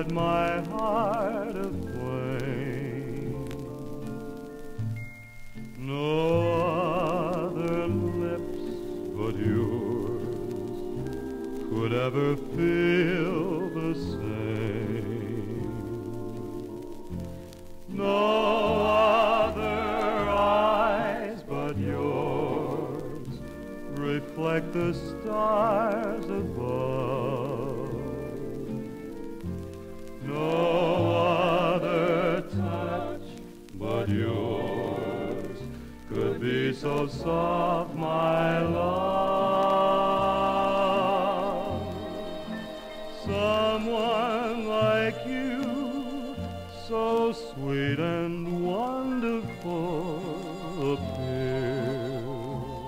set my heart aflame. No other lips but yours could ever feel the same. No other eyes but yours reflect the stars above. No other touch but yours could be so soft, my love. Someone like you, so sweet and wonderful, appears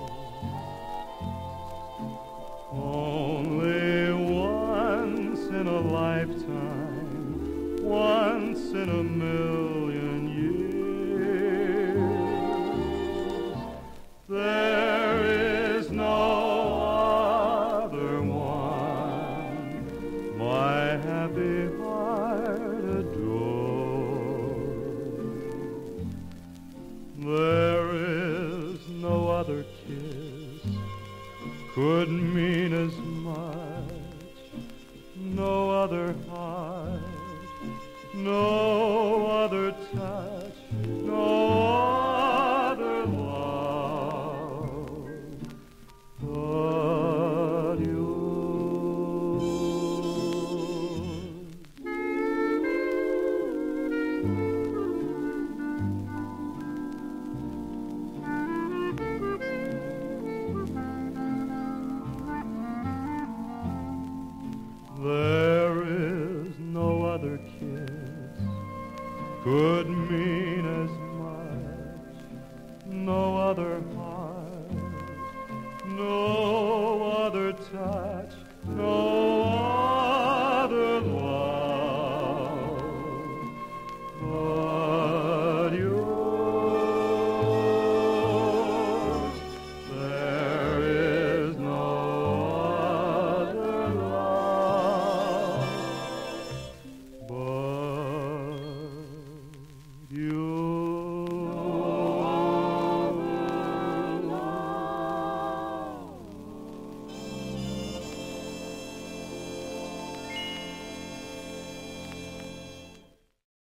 only once in a lifetime, once in a million years. There is no other one my happy heart adores. There is no other kiss could mean as much, no other heart, no other touch, no other love but yours. There is no other kiss could mean as much, no other heart, no other touch, no